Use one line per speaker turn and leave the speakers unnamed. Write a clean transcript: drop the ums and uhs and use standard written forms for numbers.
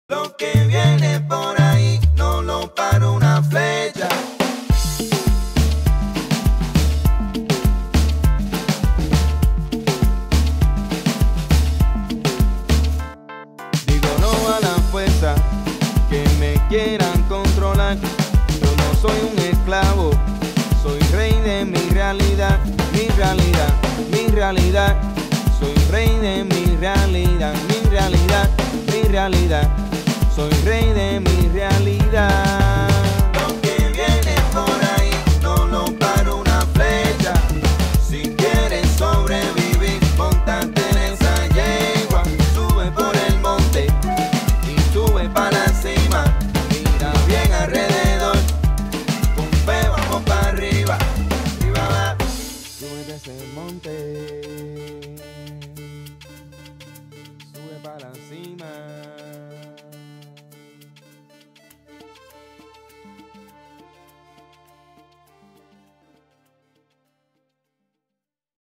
Lo que viene por ahí no lo para una flecha. Digo no a la fuerza que me quieran controlar. Yo no soy un esclavo, soy rey de mi realidad, mi realidad, mi realidad. Soy rey de mi realidad, mi realidad, mi realidad. Soy rey de mi realidad.